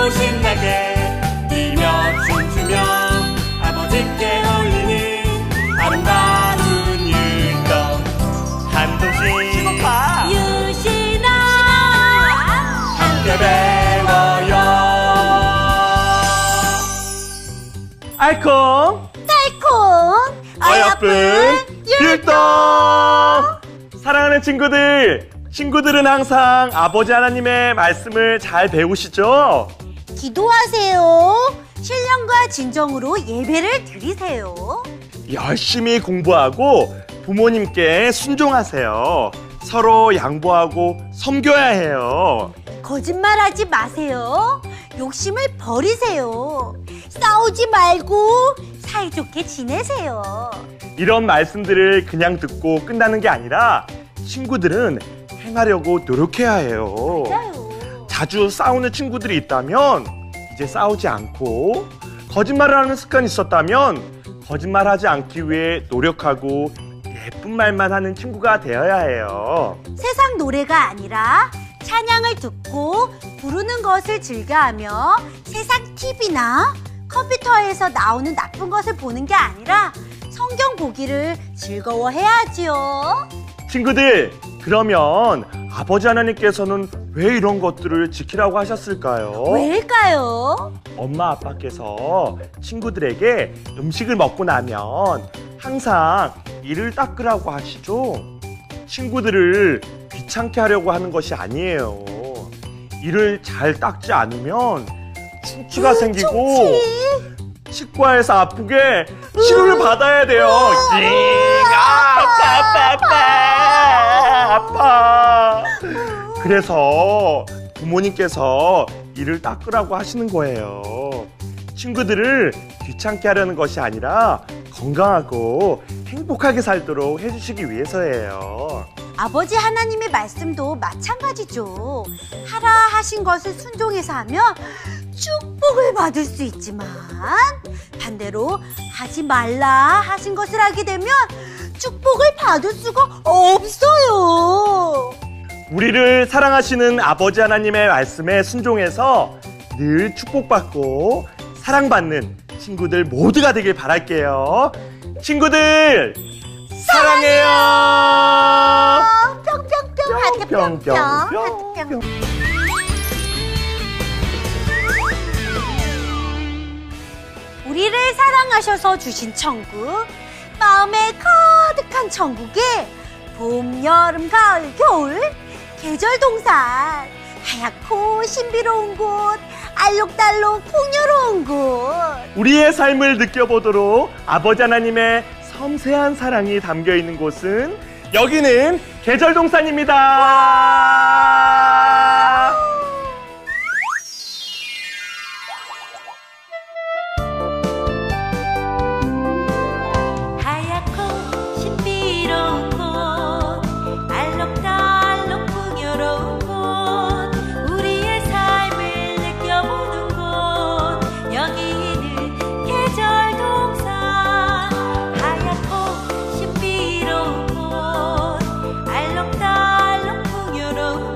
신나게 뛰며 춤추며 아버지께 올리는 아름다운 율동 한동식 유신아 함께 배워요. 알콩 달콩 어여쁜 율동. 사랑하는 친구들은 항상 아버지 하나님의 말씀을 잘 배우시죠? 기도하세요. 신령과 진정으로 예배를 드리세요. 열심히 공부하고 부모님께 순종하세요. 서로 양보하고 섬겨야 해요. 거짓말하지 마세요. 욕심을 버리세요. 싸우지 말고 사이좋게 지내세요. 이런 말씀들을 그냥 듣고 끝나는 게 아니라 친구들은 행하려고 노력해야 해요. 맞아요. 자주 싸우는 친구들이 있다면 이제 싸우지 않고, 거짓말을 하는 습관이 있었다면 거짓말하지 않기 위해 노력하고 예쁜 말만 하는 친구가 되어야 해요. 세상 노래가 아니라 찬양을 듣고 부르는 것을 즐겨하며 세상 TV나 컴퓨터에서 나오는 나쁜 것을 보는 게 아니라 성경 보기를 즐거워해야지요. 친구들, 그러면 아버지 하나님께서는 왜 이런 것들을 지키라고 하셨을까요? 왜일까요? 엄마 아빠께서 친구들에게 음식을 먹고 나면 항상 이를 닦으라고 하시죠? 친구들을 귀찮게 하려고 하는 것이 아니에요. 이를 잘 닦지 않으면 충치가 생기고 치과에서 아프게 치료를 받아야 돼요. 아파. 그래서 부모님께서 이를 닦으라고 하시는 거예요. 친구들을 귀찮게 하려는 것이 아니라 건강하고 행복하게 살도록 해주시기 위해서예요. 아버지 하나님의 말씀도 마찬가지죠. 하라 하신 것을 순종해서 하면 축복을 받을 수 있지만 반대로 하지 말라 하신 것을 하게 되면 축복을 받을 수가 없어요. 우리를 사랑하시는 아버지 하나님의 말씀에 순종해서 늘 축복받고 사랑받는 친구들 모두가 되길 바랄게요. 친구들 사랑해요. 뿅뿅뿅 하트 뿅뿅 하트 뿅. 우리를 사랑하셔서 주신 천국, 마음에 가득한 천국에 봄, 여름, 가을, 겨울 계절 동산, 하얗고 신비로운 곳, 알록달록 풍요로운 곳, 우리의 삶을 느껴보도록 아버지 하나님의 섬세한 사랑이 담겨 있는 곳은 여기는 계절동산입니다. 하얗고 신비로운 곳, 알록달록 풍요로운 곳, 우리의 삶을 느껴보는 곳, 여기는 계절동산. 하얗고 신비로운 곳, 알록달록 풍요로운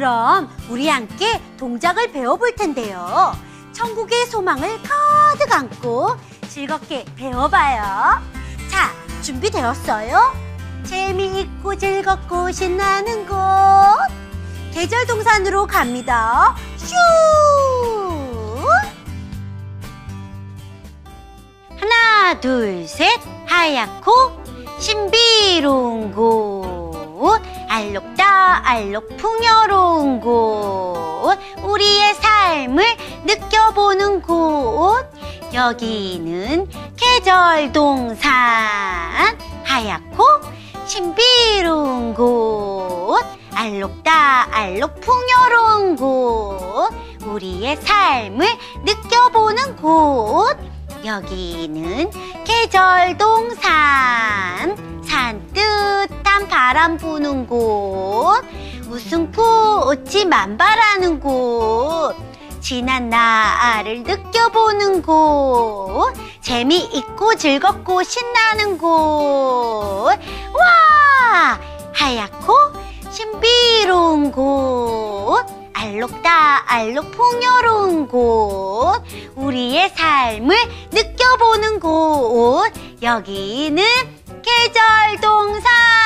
그럼 우리 함께 동작을 배워볼 텐데요. 천국의 소망을 가득 안고 즐겁게 배워봐요. 자, 준비되었어요? 재미있고 즐겁고 신나는 곳 계절 동산으로 갑니다. 슈! 하나, 둘, 셋. 하얗고 신비로운 곳, 알록달록 풍요로운 곳, 우리의 삶을 느껴보는 곳. 여기는 계절동산. 하얗고 신비로운 곳, 알록달록 풍요로운 곳, 우리의 삶을 느껴보는 곳. 여기는 계절동산. 산뜻한 바람 부는 곳, 웃음꽃이 만발하는 곳, 지난 날을 느껴보는 곳, 재미있고 즐겁고 신나는 곳. 와! 하얗고 신비로운 곳, 알록달록 풍요로운 곳, 우리의 삶을 느껴보는 곳. 여기는 계절동산.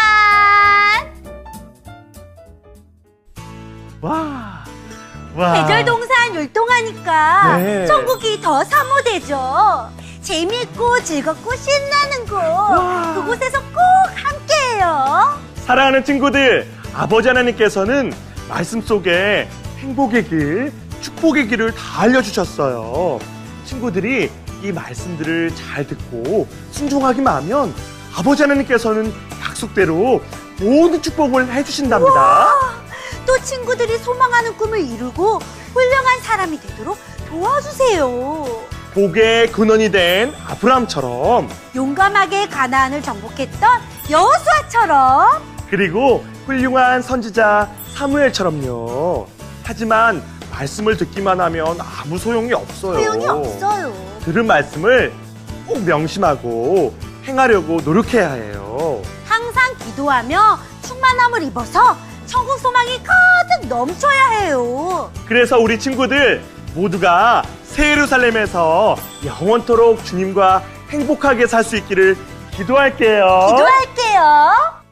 와. 계절동산 율동하니까 네. 천국이 더 사모되죠. 재미있고 즐겁고 신나는 곳. 그곳에서 꼭 함께해요. 사랑하는 친구들, 아버지 하나님께서는 말씀 속에 행복의 길, 축복의 길을 다 알려주셨어요. 친구들이 이 말씀들을 잘 듣고 순종하기만 하면 아버지 하나님께서는 약속대로 모든 축복을 해주신답니다. 우와, 또 친구들이 소망하는 꿈을 이루고 훌륭한 사람이 되도록 도와주세요. 복의 근원이 된 아브라함처럼, 용감하게 가나안을 정복했던 여호수아처럼, 그리고 훌륭한 선지자 사무엘처럼요. 하지만 말씀을 듣기만 하면 아무 소용이 없어요. 소용이 없어요. 들은 말씀을 꼭 명심하고 행하려고 노력해야 해요. 항상 기도하며 충만함을 입어서 천국 소망이 가득 넘쳐야 해요. 그래서 우리 친구들 모두가 새 예루살렘에서 영원토록 주님과 행복하게 살 수 있기를 기도할게요. 기도할게요.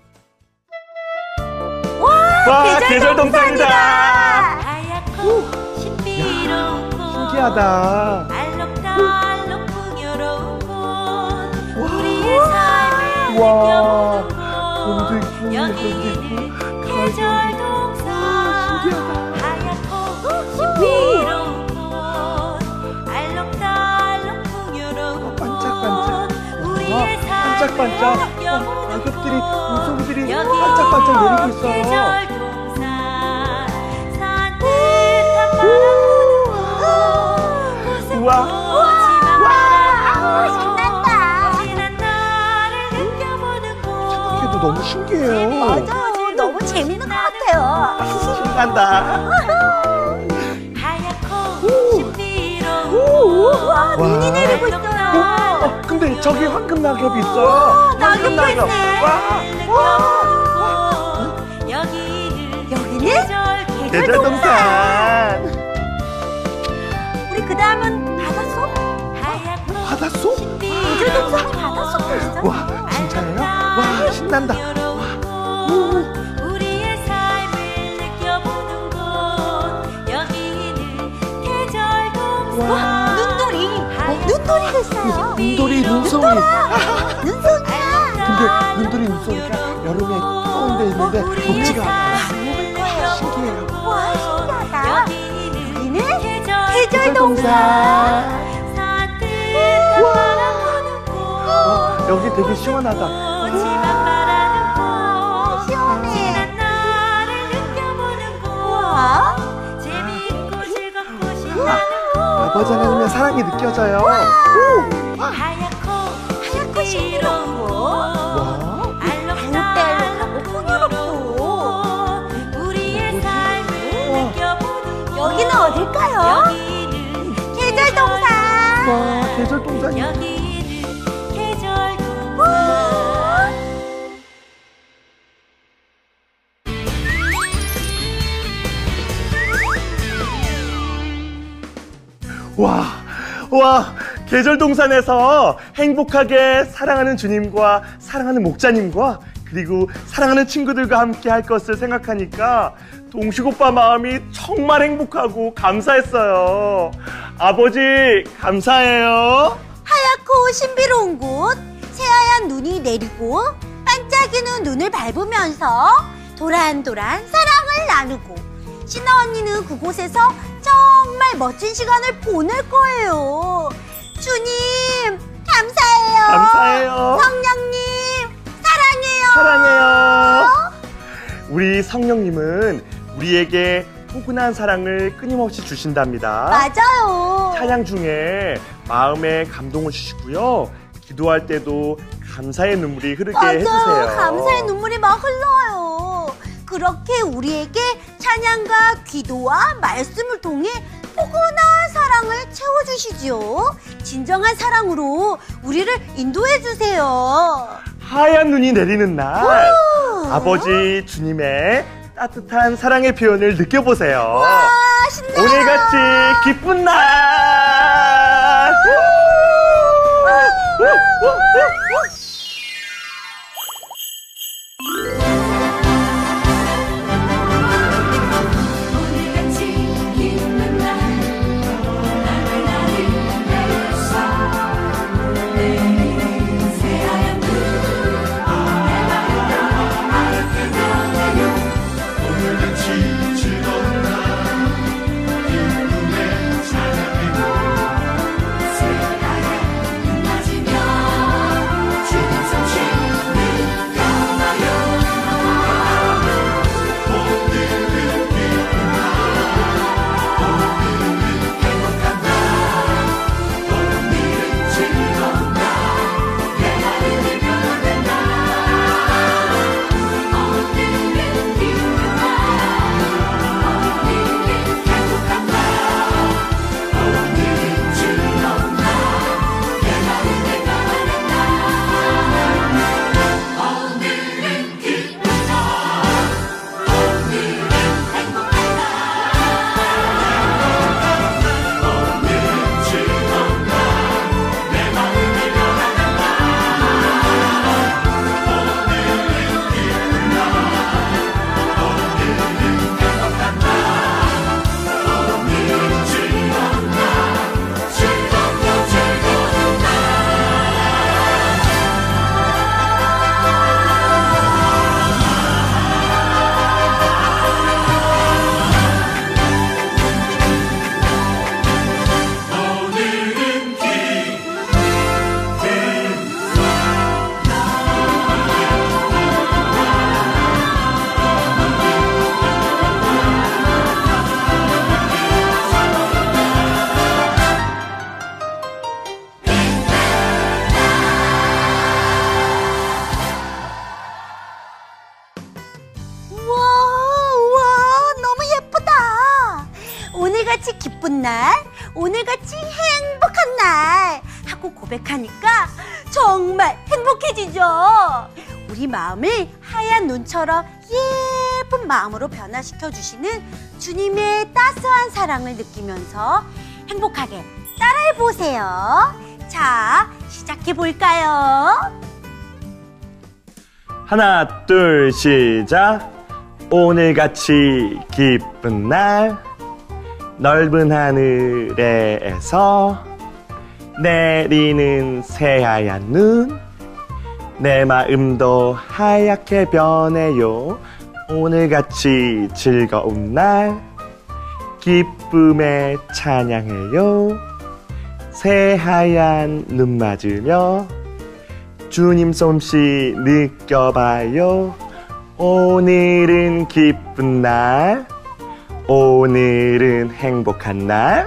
와, 계절동산이다. 하얗고 신비로운 곳, 신기하다. 알록달록 풍요로운 곳, 와. 우리의 삶을 와. 느껴보는 곳. 여기는 계절동산. 하얗고 신비로운 곳, 알록달록 풍요로운 반짝반짝. 곳, 우리의 삶을 반짝반짝. 느껴보는 악역들이, 곳. 물속들이 여기는 반짝반짝 내리고 있어요. 계절동산. 산뜻한 바람 부는 곳, 우와. 신난다. 지난 날을 느껴보는 곳. 걔도 너무 신기해요. 맞아요. 너무 재밌는 것 같아요. 신난다. 하얗고 신비로운 우와, 눈이 내리고 있어요. 근데 저기 황금 낙엽이 있어요. 황금 낙엽도 있네. 여기는 계절동산. 우리 그 다음은 바닷속? 하얗고 바닷속? 계절동산이 바닷속도 있어. 와, 진짜예요? 와, 신난다. 우리의 삶을 느껴보는 곳. 여기는 계절동산. 와, 눈돌이. 눈돌이도 있어요. 눈돌이 눈송이. 눈송이야. 근데 눈돌이 눈송이가 여름에 뜨거운 데 있는데 덥지가 않아요. 먹을 거예요. 신기해요. 와, 신기하다. 여기는 계절동산. 산뜻한 바람 부는 곳. 여기 되게 시원하다. 시원해. 지난 날을 느껴보는 우와. 곳. 재미있고 즐겁고 신나는 곳. 아버지 하나님의 사랑이 느껴져요. 하얗고 신비로운 곳. 와. 알록달록 풍요롭고 우리의 삶을 느껴보는 곳. 여기는 어딜까요? 여기는 계절동산. 와, 계절동산이. 여기는 계절동산. 와, 계절동산에서 행복하게 사랑하는 주님과 사랑하는 목자님과 그리고 사랑하는 친구들과 함께 할 것을 생각하니까 동식 오빠 마음이 정말 행복하고 감사했어요. 아버지, 감사해요. 하얗고 신비로운 곳, 새하얀 눈이 내리고 반짝이는 눈을 밟으면서 도란도란 사랑을 나누고 신아 언니는 그곳에서 정말 멋진 시간을 보낼 거예요. 주님, 감사해요. 감사해요. 성령님, 사랑해요. 사랑해요. 우리 성령님은 우리에게 포근한 사랑을 끊임없이 주신답니다. 맞아요. 찬양 중에 마음에 감동을 주시고요. 기도할 때도 감사의 눈물이 흐르게 해주세요. 감사의 눈물이 막 흘러요. 그렇게 우리에게 찬양과 기도와 말씀을 통해 포근한 사랑을 채워주시지요. 진정한 사랑으로 우리를 인도해주세요. 하얀 눈이 내리는 날, 아버지 주님의 따뜻한 사랑의 표현을 느껴보세요. 와, 신나요. 오늘같이 기쁜 날! 오늘같이 기쁜 날 하늘에서 내리는 새하얀 눈 내 마음을 맑게 변해요. 오늘같이 즐거운 날 기쁨에 찬양해요. 새하얀 눈 맞으며 주님 성취 느껴봐요. 오늘은 기쁜 날 오늘은 행복한 날 오늘은 즐거운 내 마음이 변화된 날 오늘은 기쁜 날 오늘은 행복한 날 오늘은 즐거운 내 마음이 변화된 날 오늘은 기쁜 날 오늘은 행복한 날 오늘은 즐거운 날내 마음이 변하는 날 오늘은 기쁜 날 오늘은 행복한 날 오늘은 즐거운 날 즐겁고 즐거운 날 오늘은 우와, 너무 예쁘다. 오늘같이 기쁜 날, 오늘같이 행복한 날 하고 고백하니까 정말 행복해지죠. 우리 마음을 하얀 눈처럼 예쁜 마음으로 변화시켜 주시는 주님의 따스한 사랑을 느끼면서 행복하게 따라해 보세요. 자, 시작해 볼까요? 하나, 둘, 시작. 오늘같이 기쁜 날, 넓은 하늘에서 내리는 새하얀 눈, 내 마음도 하얗게 변해요. 오늘같이 즐거운 날, 기쁨에 찬양해요. 새하얀 눈 맞으며 주님 솜씨 느껴봐요. 오늘은 기쁜 날, 오늘은 행복한 날,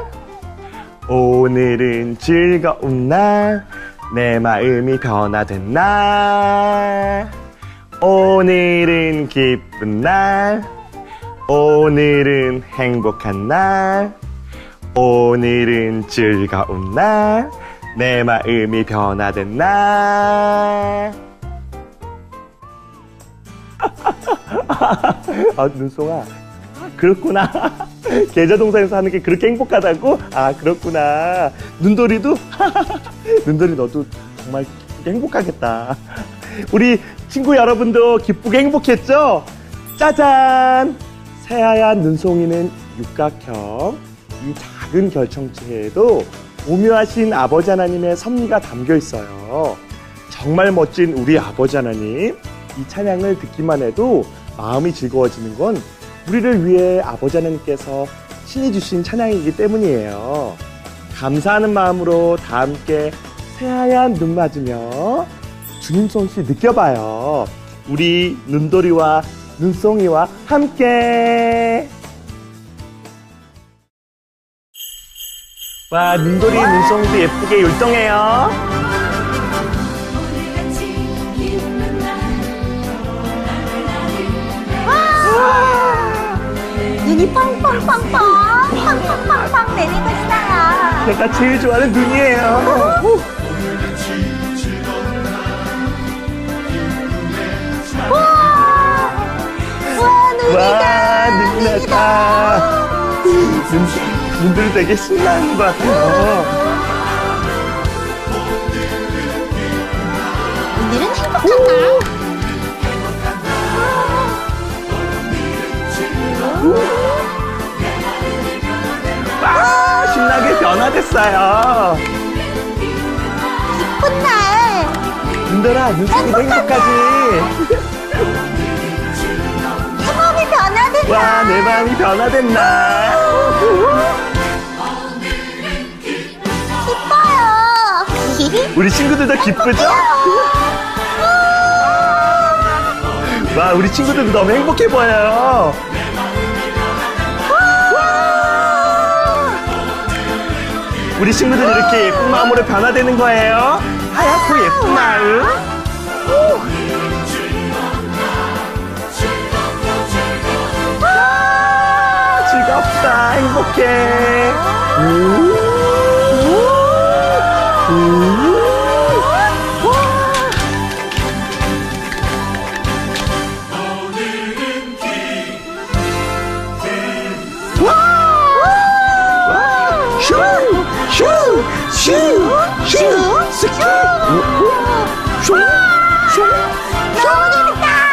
오늘은 즐거운 날, 내 마음이 변화된 날. 오늘은 기쁜 날, 오늘은 행복한 날, 오늘은 즐거운 날, 내 마음이 변화된 날. 눈송아, 그렇구나. 계좌동사에서 하는 게 그렇게 행복하다고? 아, 그렇구나. 눈돌이도? 눈돌이 너도 정말 기쁘게 행복하겠다. 우리 친구 여러분도 기쁘게 행복했죠? 짜잔! 새하얀 눈송이는 육각형. 이 작은 결정체에도 오묘하신 아버지 하나님의 섭리가 담겨 있어요. 정말 멋진 우리 아버지 하나님. 이 찬양을 듣기만 해도 마음이 즐거워지는 건 우리를 위해 아버지 하나님께서 친히 주신 찬양이기 때문이에요. 감사하는 마음으로 다 함께 새하얀 눈 맞으며 주님 솜씨 느껴봐요. 우리 눈돌이와 눈송이와 함께. 와, 눈돌이 눈송이도 예쁘게 율동해요. 오늘같이 기쁜 날 눈이 펑펑펑펑 펑펑펑펑 내리고 있어요. 제가 제일 좋아하는 눈이에요. 와, 와, 눈이 났다. 눈들 되게 신나는 것 같아요. 오늘은 행복한가? 와, 신나게 변화됐어요. 기쁜 날. 눈돌아, 눈송이도 행복하지? 내 마음이 변화된 와, 날. 내 마음이 변화됐나? 기뻐요. 우리 친구들도 기쁘죠? 와, 우리 친구들도 너무 행복해 보여요. 우리 친구들 이렇게 예쁜 마음으로 변화되는 거예요. 하얗고 예쁜 마음. 즐겁다, 행복해. 너무 재밌다.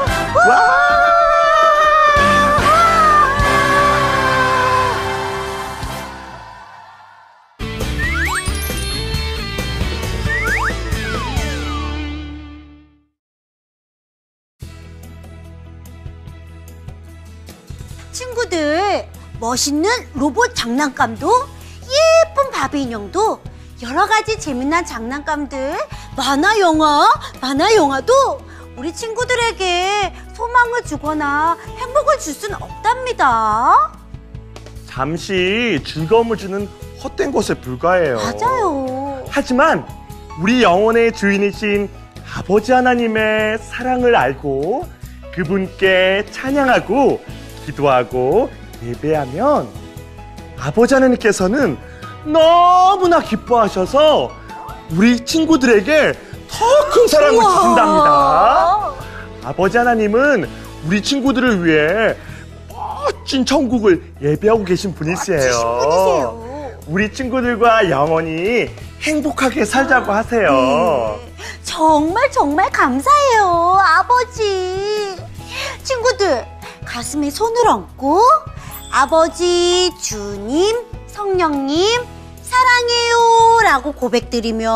친구들, 멋있는 로봇 장난감도 예쁜 바비 인형도 여러 가지 재미난 장난감들, 만화 영화도 우리 친구들에게 소망을 주거나 행복을 줄 수는 없답니다. 잠시 즐거움을 주는 헛된 것에 불과해요. 맞아요. 하지만 우리 영혼의 주인이신 아버지 하나님의 사랑을 알고 그분께 찬양하고 기도하고 예배하면 아버지 하나님께서는 너무나 기뻐하셔서 우리 친구들에게 더 큰 사랑을 우와. 주신답니다. 아버지 하나님은 우리 친구들을 위해 멋진 천국을 예배하고 계신 분이세요. 멋지신 분이세요. 우리 친구들과 영원히 행복하게 살자고 하세요. 네. 정말 감사해요, 아버지. 친구들, 가슴에 손을 얹고 아버지, 주님, 성령님 사랑해요 라고 고백드리면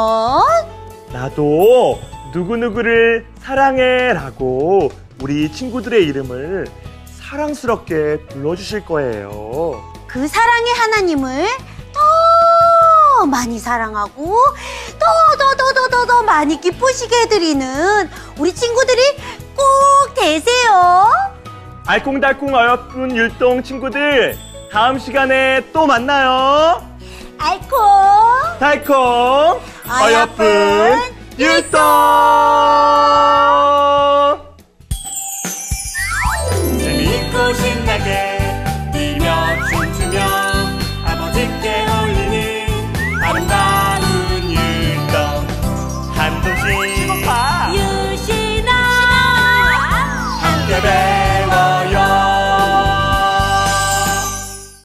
나도 누구누구를 사랑해 라고 우리 친구들의 이름을 사랑스럽게 불러주실 거예요. 그 사랑의 하나님을 더 많이 사랑하고 더 많이 기쁘시게 해드리는 우리 친구들이 꼭 되세요. 알콩달콩 어여쁜 율동 친구들, 다음 시간에 또 만나요. 알콩 달콩 어여쁜 율동. 재미있고 신나게 뛰며 춤추며 아버지께 올리는 아름다운 율동 한 동씩